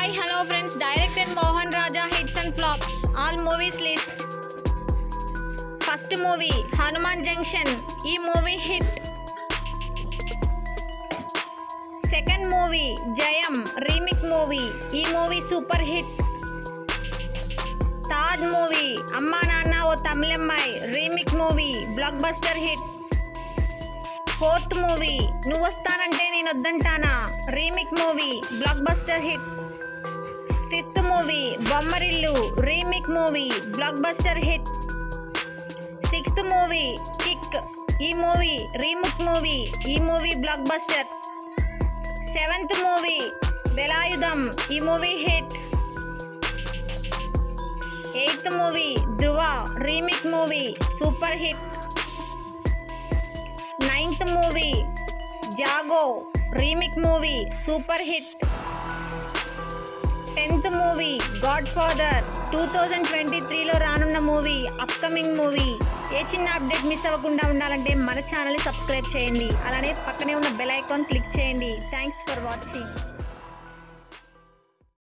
Hi, hello friends. Directed Mohanraja hits and flops. All movies list. First movie Hanuman Junction. E movie hit. Second movie Jayam remake movie. E movie super hit. Third movie Amma Nanna O Tamilammai remake movie blockbuster hit. Fourth movie Nuvvastanante Nenodantana remake movie blockbuster hit. Fifth movie Bommarillu remake movie blockbuster hit. Sixth movie Kick E movie remake movie E movie blockbuster. Seventh movie Velayudham E movie hit. Eighth movie Dhruva remake movie super hit. Ninth movie Jago remake movie super hit. 10th movie Godfather 2023లో రానున్న movie upcoming movie. ఏ చిన్న update miss అవ్వకుండా ఉండాలంటే మన ఛానల్ని subscribe చేయండి, అలానే పక్కనే ఉన్న బెల్ ఐకాన్ క్లిక్ చేయండి. Thanks for watching.